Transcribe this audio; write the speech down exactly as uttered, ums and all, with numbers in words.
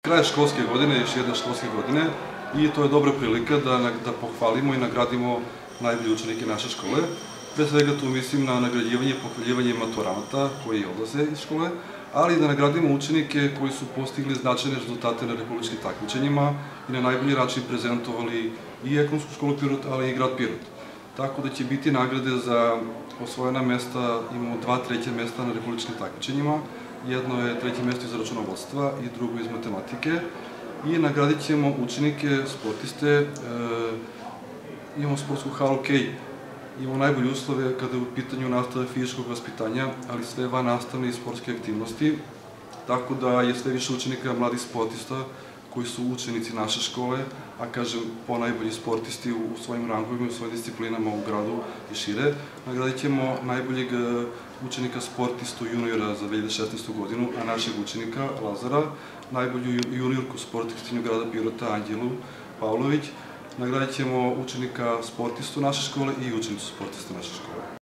Kraj školske godine, još jedne školske godine, i to je dobra prilika da, da pohvalimo i nagradimo najbolje učenike naše škole. Pre svega tu mislim na nagrađivanje i pohvaljivanje maturanata koji odlaze iz škole, ali i da nagradimo učenike koji su postigli značajne rezultate na republičkim takmičenjima i na najbolji način prezentovali i ekonomsku školu Pirot, ali i grad Pirot. Tako da će biti nagrade za osvojena mesta, imamo dva treća mesta na republičkim takmičenjima. Jedno je treće mesto iz računovodstva i drugo iz matematike. I nagradit ćemo učenike, sportiste, imamo sportsku halu Kej, imamo najbolje uslove kada je u pitanju nastave fizičkog vaspitanja, ali sve van nastavne i sportske aktivnosti, tako da je sve više učenika mladih sportista koji su učenici naše škole, a kažem po najbolji sportisti u svojim rangovima, u svojim disciplinama u gradu i šire. Nagradit ćemo najboljeg učenika sportistu juniora za dve hiljade šesnaestu godinu, a našeg učenika Lazara, najbolju juniorku sportistinju grada Pirota Anđelu Pavlović. Nagradit ćemo učenika sportistu naše škole i učenicu sportista naše škole.